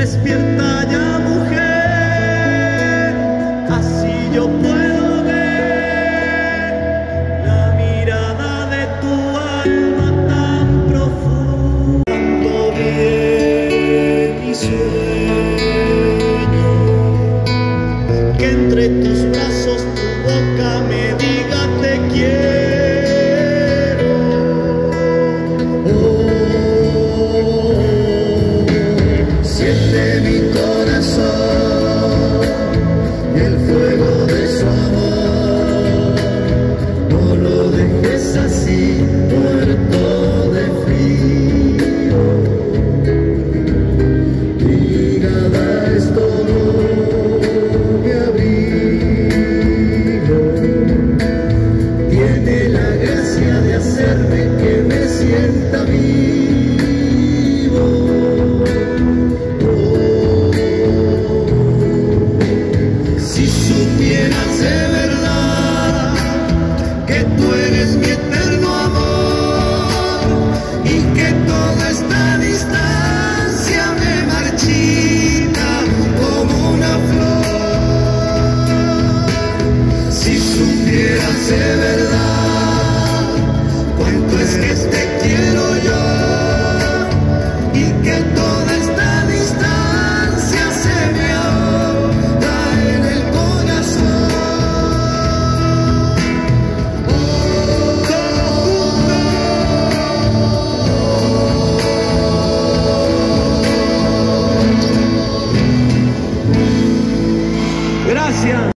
Despierta ya, mujer, así yo puedo ver la mirada de tu alma tan profunda. Cuando bien mi sueño, que entre tus brazos tu boca me diga te quiero. Oh, siente mi corazón